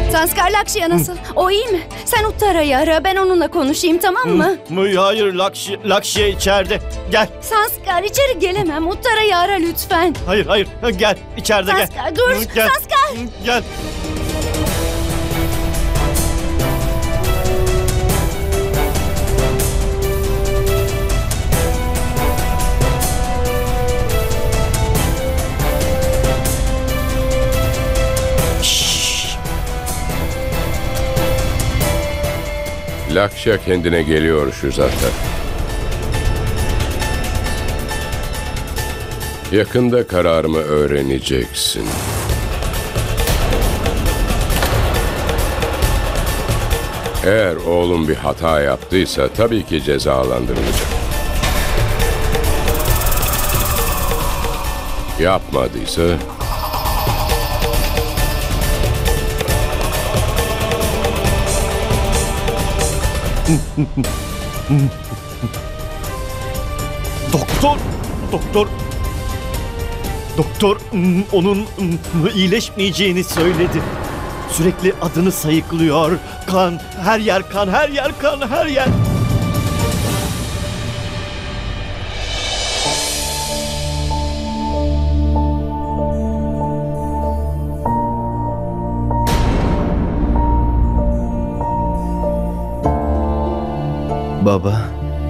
Sanskar, Lakşya nasıl? O iyi mi? Sen Uttara'yı ara, ben onunla konuşayım, tamam mı? Hayır, Lakşya içeride. Gel. Sanskar, içeri gelemem. Uttara'yı ara lütfen. Hayır, gel. İçeride gel. Sanskar, dur. Gel. Sanskar. Gel. Lakşya kendine geliyor şu zaten. Yakında kararımı öğreneceksin. Eğer oğlum bir hata yaptıysa tabii ki cezalandırılacak. Yapmadıysa Doktor onun iyileşmeyeceğini söyledi. Sürekli adını sayıklıyor. Kan, her yer kan, her yer kan, her yer. Baba.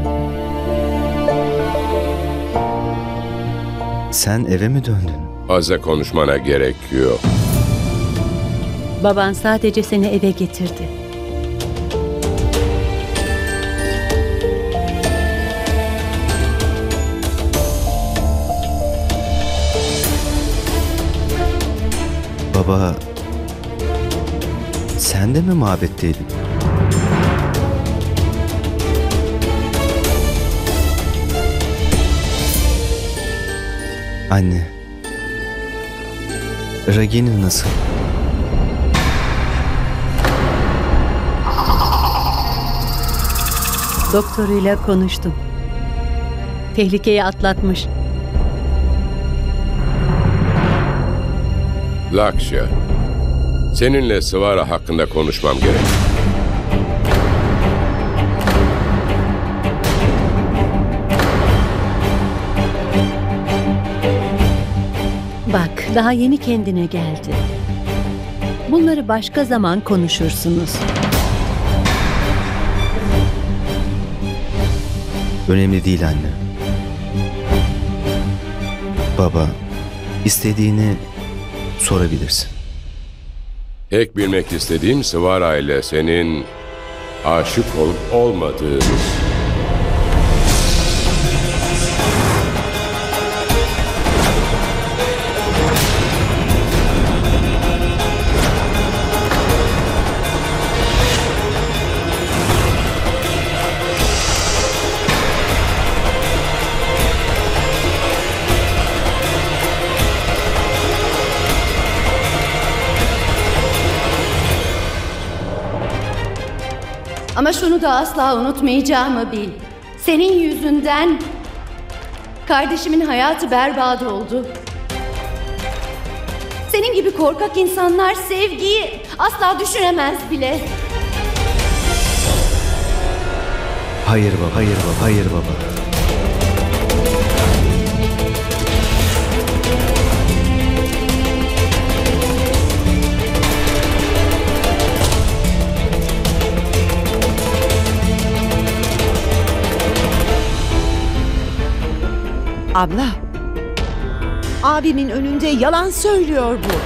Sen eve mi döndün? fazla konuşmana gerek yok. Baban sadece seni eve getirdi. Baba, sen de mi mabetteydin? Anne, Ragini nasıl? Doktoruyla konuştum. Tehlikeyi atlatmış. Lakşya, seninle Svara hakkında konuşmam gerek. Bak, daha yeni kendine geldi. Bunları başka zaman konuşursunuz. Önemli değil anne. Baba, istediğini sorabilirsin. Tek bilmek istediğim Svara ile senin aşık olup olmadığını. Ama şunu da asla unutmayacağımı bil. Senin yüzünden kardeşimin hayatı berbat oldu. Senin gibi korkak insanlar sevgiyi asla düşünemez bile. Hayır baba, hayır baba, hayır baba. Abla, abimin önünde yalan söylüyor bu.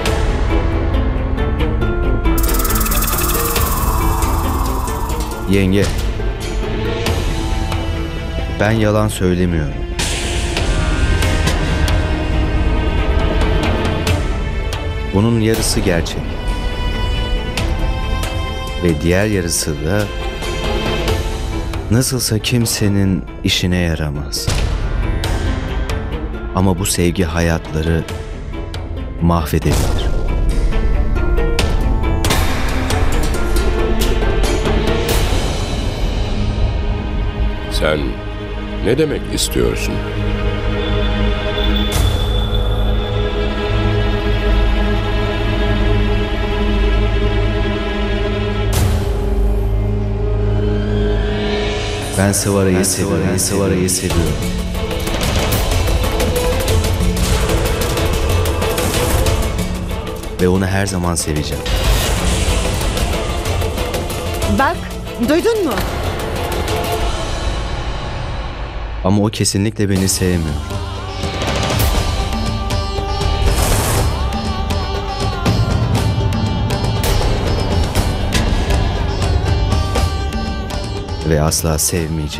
Yenge, ben yalan söylemiyorum. Bunun yarısı gerçek. Ve diğer yarısı da nasılsa kimsenin işine yaramaz. Ama bu sevgi hayatları mahvedebilir. Sen ne demek istiyorsun? Ben Sıvara'yı seviyorum. Sıvara'yı seviyorum. Ve onu her zaman seveceğim. Bak, duydun mu? Ama o kesinlikle beni sevmiyor. Ve asla sevmeyecek.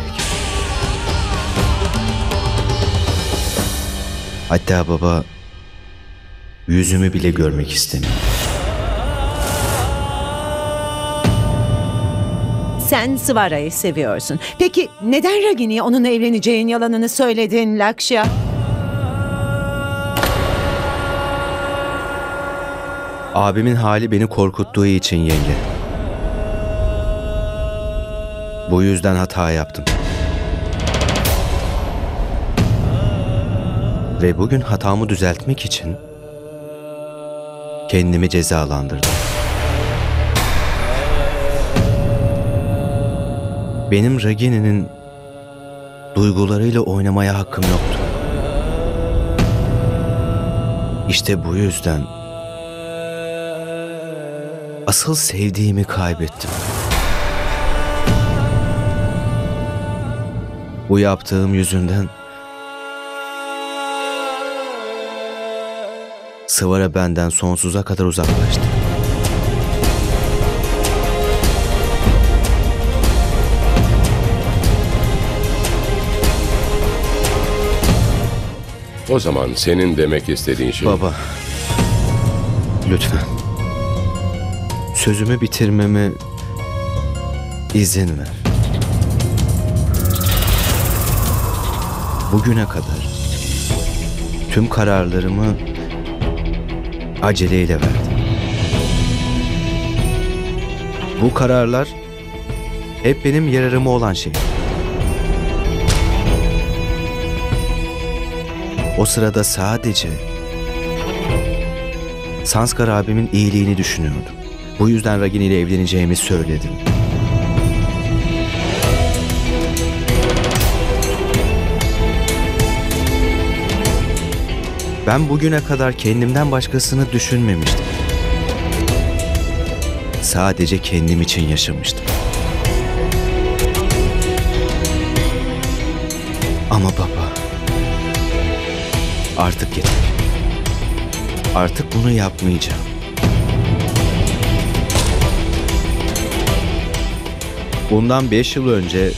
Hatta baba yüzümü bile görmek istemiyor. Sen Sıvara'yı seviyorsun. Peki neden Ragini'ye onunla evleneceğin yalanını söyledin Lakşya? Abimin hali beni korkuttuğu için yenge. Bu yüzden hata yaptım. Ve bugün hatamı düzeltmek için kendimi cezalandırdım. Benim Ragini'nin duygularıyla oynamaya hakkım yoktu. İşte bu yüzden asıl sevdiğimi kaybettim. Bu yaptığım yüzünden Sıvara benden sonsuza kadar uzaklaştı. O zaman senin demek istediğin şey... Baba, lütfen sözümü bitirmeme izin ver. Bugüne kadar tüm kararlarımı aceleyle verdim. Bu kararlar hep benim yararıma olan şey. O sırada sadece Sanskar abimin iyiliğini düşünüyordum. Bu yüzden Ragini ile evleneceğimi söyledim. Ben bugüne kadar kendimden başkasını düşünmemiştim. Sadece kendim için yaşamıştım. Ama baba, artık yeter. Artık bunu yapmayacağım. Bundan 5 yıl önce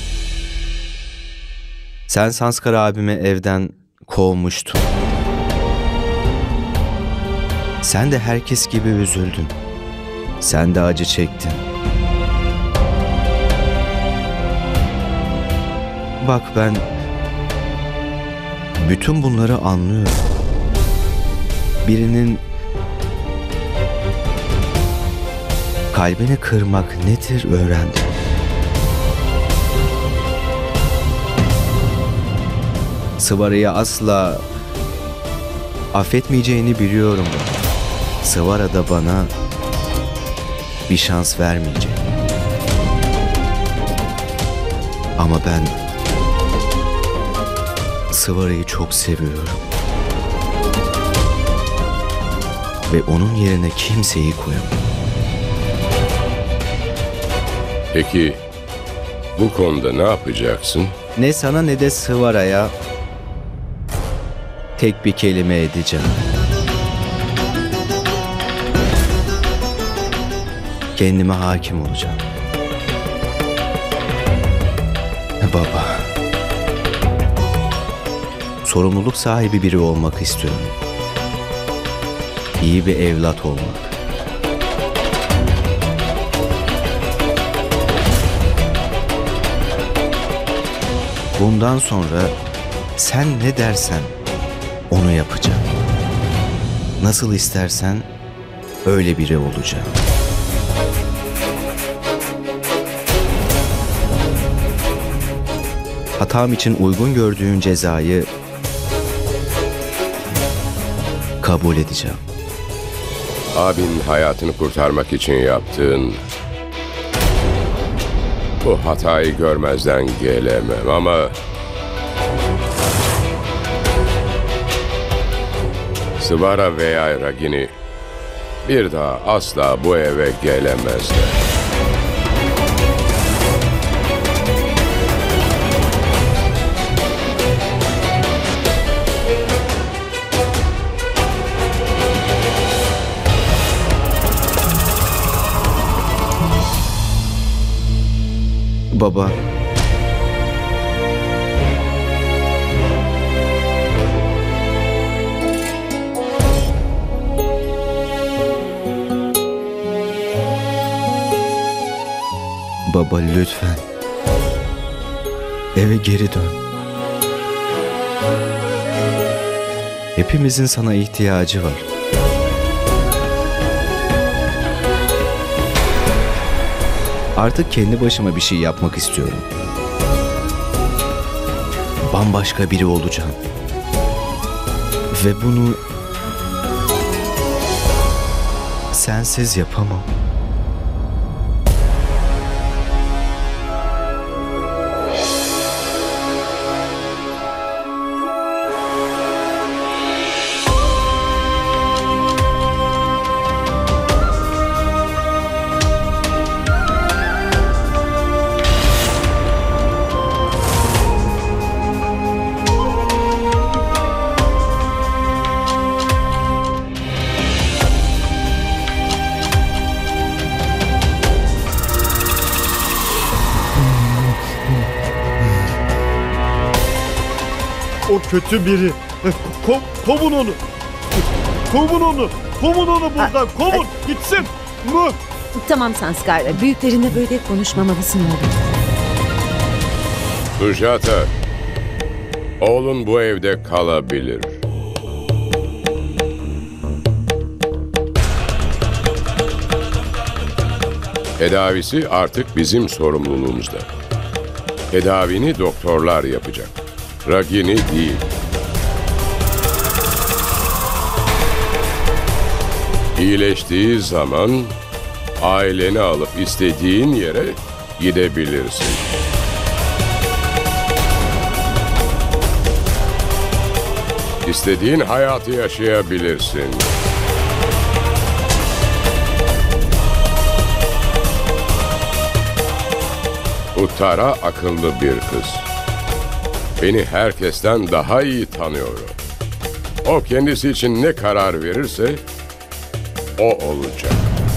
sen Sanskar abimi evden kovmuştun. Sen de herkes gibi üzüldün. Sen de acı çektin. Bak ben bütün bunları anlıyorum. Birinin kalbini kırmak nedir öğrendim. Sıvara'yı asla affetmeyeceğini biliyorum. Sıvara da bana bir şans vermeyecek. Ama ben Sıvara'yı çok seviyorum. Ve onun yerine kimseyi koyamam. Peki bu konuda ne yapacaksın? Ne sana ne de Sıvara'ya tek bir kelime edeceğim. Kendime hakim olacağım. Baba, sorumluluk sahibi biri olmak istiyorum. İyi bir evlat olmak. Bundan sonra sen ne dersen onu yapacağım. Nasıl istersen öyle biri olacağım. Hatam için uygun gördüğün cezayı kabul edeceğim. Abin hayatını kurtarmak için yaptığın Bu hatayı görmezden gelemem ama... Svara veya Ragini bir daha asla bu eve gelemezler. Baba. Baba lütfen. Eve geri dön. Hepimizin sana ihtiyacı var. Artık kendi başıma bir şey yapmak istiyorum. Bambaşka biri olacağım. Ve bunu sensiz yapamam. O kötü biri. Kovun onu. Kovun onu. Kovun onu buradan. Kovun. Gitsin. Mı? Tamam Sanskar, büyüklerinle böyle konuşmamalısın oğlum. Sujata, oğlun bu evde kalabilir. Tedavisi artık bizim sorumluluğumuzda. Tedavini doktorlar yapacak. Ragini değil. İyileştiği zaman aileni alıp istediğin yere gidebilirsin. İstediğin hayatı yaşayabilirsin. Uttara akıllı bir kız. Beni herkesten daha iyi tanıyor. O kendisi için ne karar verirse o olacak.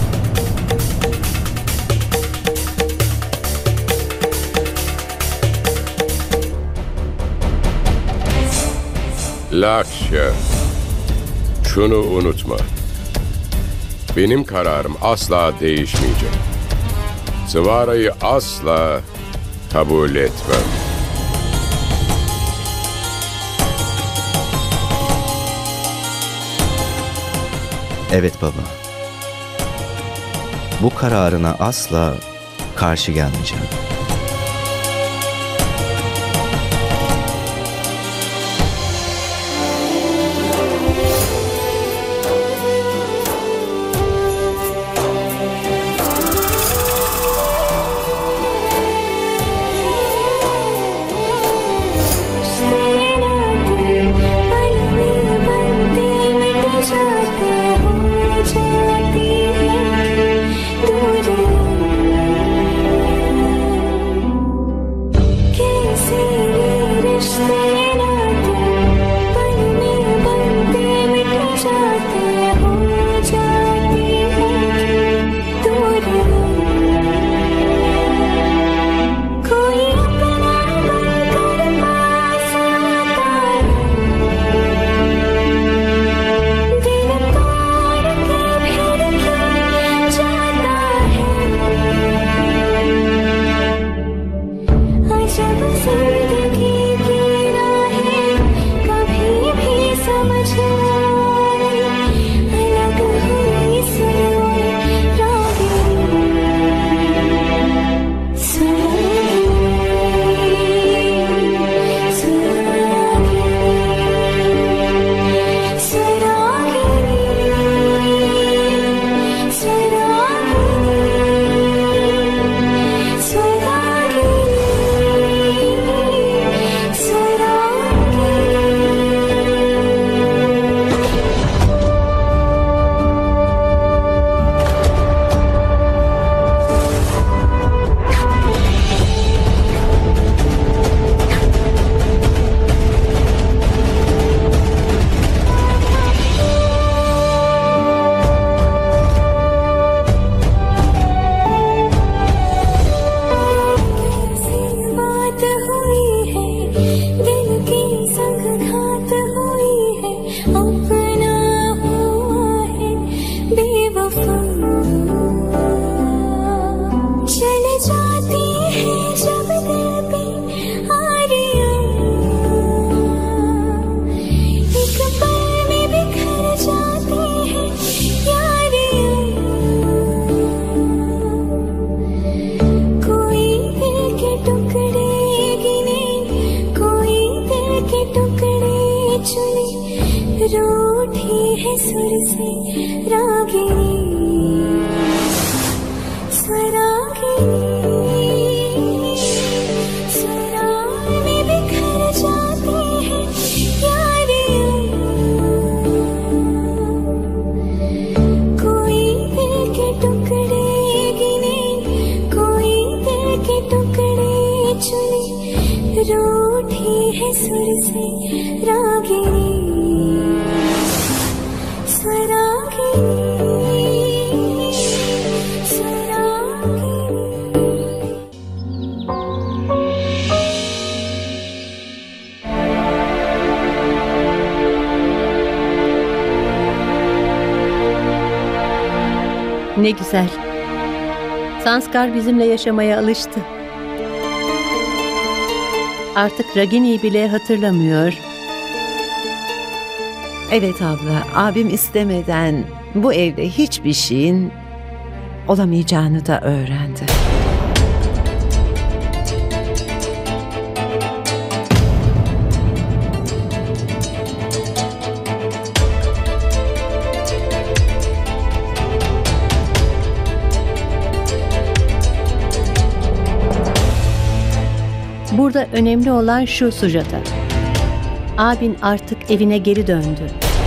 Lakşya, şunu unutma. Benim kararım asla değişmeyecek. Svara'yı asla kabul etmem. Evet baba. Bu kararına asla karşı gelmeyeceğim. है सुर से रागिनी Swaragini Ne güzel. Sanskar bizimle yaşamaya alıştı. Artık Ragini'yi bile hatırlamıyor. Evet abla, abim istemeden bu evde hiçbir şeyin olamayacağını da öğrendi. Burada önemli olan şu Sujata. Abin artık evine geri döndü.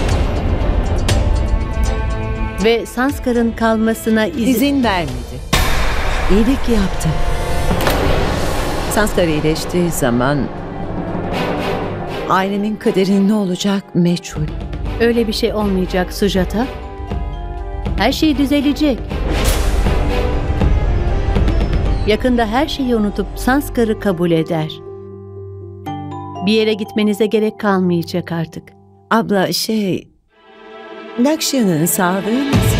Ve Sanskar'ın kalmasına İzin vermedi. İyilik yaptı. Sanskar iyileştiği zaman ailenin kaderi ne olacak meçhul. Öyle bir şey olmayacak Sujata. Her şey düzelecek. Yakında her şeyi unutup Sanskar'ı kabul eder. Bir yere gitmenize gerek kalmayacak artık. Abla Lakshya'nın sağlığı nasıl?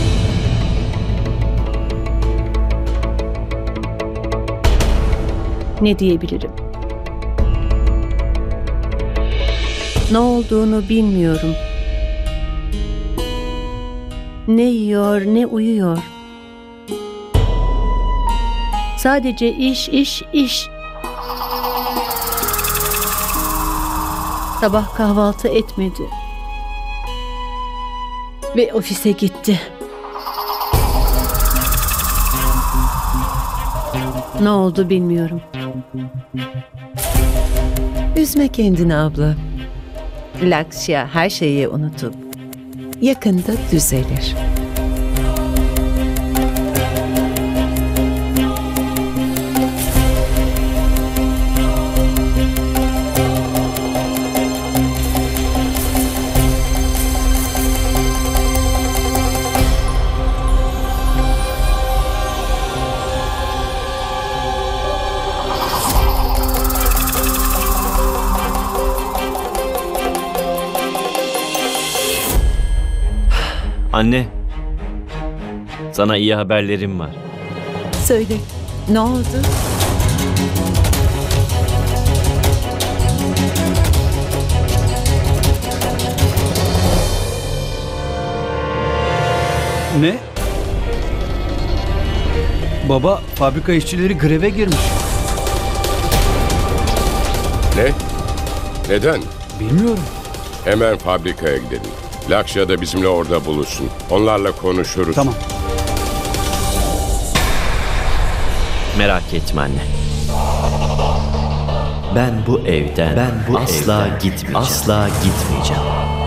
Ne diyebilirim? Ne olduğunu bilmiyorum. Ne yiyor, ne uyuyor. Sadece iş, iş, iş. Sabah kahvaltı etmedi. Ve ofise gitti. Ne oldu bilmiyorum. Üzme kendini abla. Lakshya her şeyi unutup yakında düzelir. Anne, sana iyi haberlerim var. Söyle, ne oldu? Ne? Baba, fabrika işçileri greve girmiş. Ne? Neden? Bilmiyorum. Hemen fabrikaya gidelim. Lakshya da bizimle orada buluşsun. Onlarla konuşuruz. Tamam. Merak etme anne. Ben bu evden asla gitmeyeceğim.